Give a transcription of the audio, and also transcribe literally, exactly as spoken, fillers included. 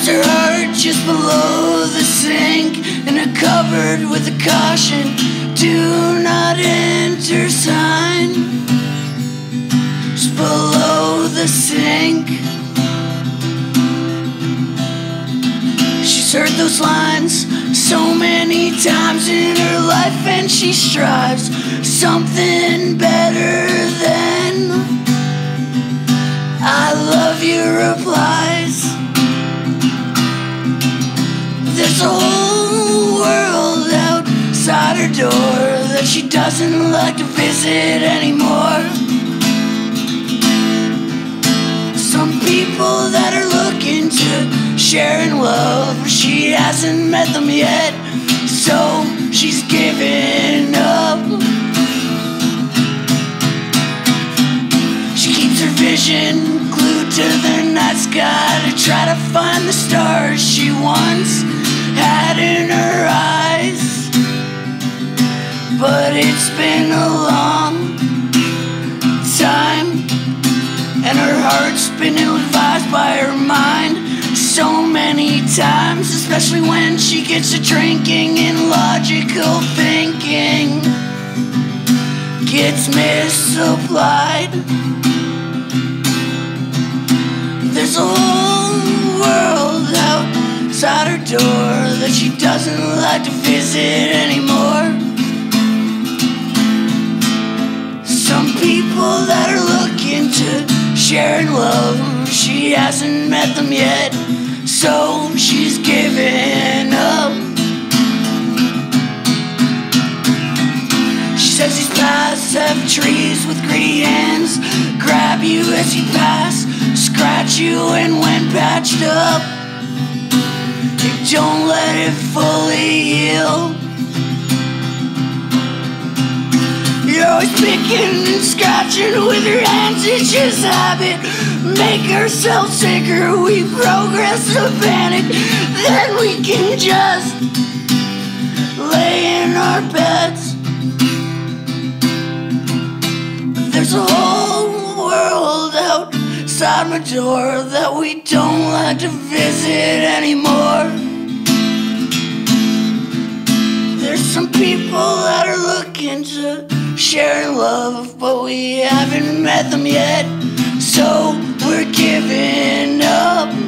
Lost her heart just below the sink, in a cupboard with a caution, do not enter sign. Just below the sink. She's heard those lines so many times in her life, and she strives something better than I love you replies. There's a whole world outside her door that she doesn't like to visit anymore. Some people that are looking to share in love, she hasn't met them yet, so she's giving up. She keeps her vision glued to the night sky to try to find the stars she once had in her eyes. But it's been a long time, and her heart's been ill-advised by her mind so many times, especially when she gets to drinking and logical thinking gets misapplied. There's a whole world outside her door that she doesn't like to visit anymore. Some people that are looking to share in love, she hasn't met them yet, so she's giving up. She says these paths have trees with greedy hands, grab you as you pass, scratch you, and when patched up, they don't let it fully heal. You're always picking and scratching with your hands, it's just habit. Make ourselves sicker, we progress to panic, then we can just lay in our beds. There's a whole world outside my door that we don't like to visit anymore. There's some people that are looking to share in love, but we haven't met them yet, so we're giving up.